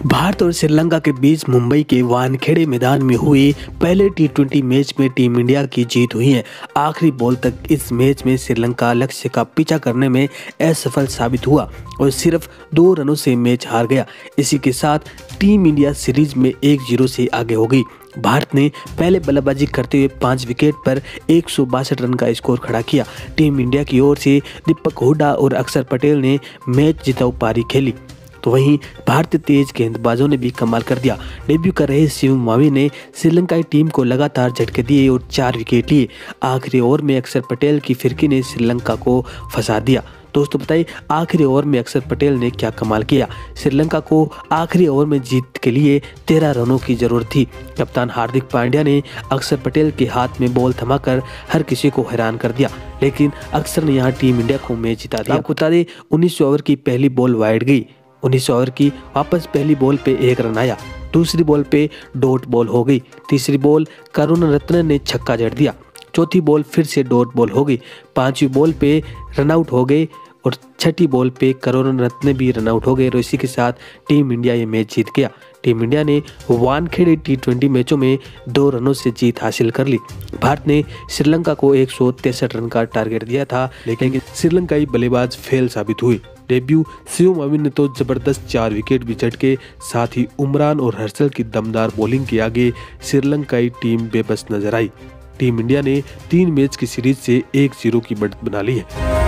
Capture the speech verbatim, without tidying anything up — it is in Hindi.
भारत और श्रीलंका के बीच मुंबई के वानखेड़े मैदान में हुए पहले टी ट्वेंटी मैच में टीम इंडिया की जीत हुई है। आखिरी बॉल तक इस मैच में श्रीलंका लक्ष्य का पीछा करने में असफल साबित हुआ और सिर्फ दो रनों से मैच हार गया। इसी के साथ टीम इंडिया सीरीज में एक जीरो से आगे हो गई। भारत ने पहले बल्लेबाजी करते हुए पाँच विकेट पर एक सौ बासठ रन का स्कोर खड़ा किया। टीम इंडिया की ओर से दीपक हुड्डा और अक्षर पटेल ने मैच जिताऊ पारी खेली, तो वहीं भारतीय तेज गेंदबाजों ने भी कमाल कर दिया। डेब्यू कर रहे शिवम मावी ने श्रीलंकाई टीम को लगातार झटके दिए और चार विकेट लिए। आखिरी ओवर में अक्षर पटेल की फिरकी ने श्रीलंका को फंसा दिया। दोस्तों बताइए आखिरी ओवर में अक्षर पटेल ने क्या कमाल किया। श्रीलंका को आखिरी ओवर में जीत के लिए तेरह रनों की जरूरत थी। कप्तान हार्दिक पांड्या ने अक्षर पटेल के हाथ में बॉल थमाकर हर किसी को हैरान कर दिया, लेकिन अक्षर ने यहां टीम इंडिया को मैच जिता दिया। आपको बता दें उन्नीस ओवर की पहली बॉल वाइड गई। उन्नीस ओवर की वापस पहली बॉल पे एक रन आया। दूसरी बॉल पे डॉट बॉल हो गई। तीसरी बॉल करुणारत्ने ने छक्का जड़ दिया। चौथी बॉल फिर से डॉट बॉल हो गई। पांचवी बॉल पे रनआउट हो गए और छठी बॉल पे करुणारत्ने भी रनआउट हो गए और इसी के साथ टीम इंडिया ये मैच जीत गया। टीम इंडिया ने वानखेड़े टी ट्वेंटी मैचों में दो रनों से जीत हासिल कर ली। भारत ने श्रीलंका को एक सौ तिरसठ रन का टारगेट दिया था, लेकिन श्रीलंकाई बल्लेबाज फेल साबित हुए। डेब्यू शिवम मावी ने तो जबरदस्त चार विकेट भी झटके, साथ ही उमरान और हर्षल की दमदार बॉलिंग के आगे श्रीलंकाई टीम बेबस नजर आई। टीम इंडिया ने तीन मैच की सीरीज से एक जीरो की बढ़त बना ली है।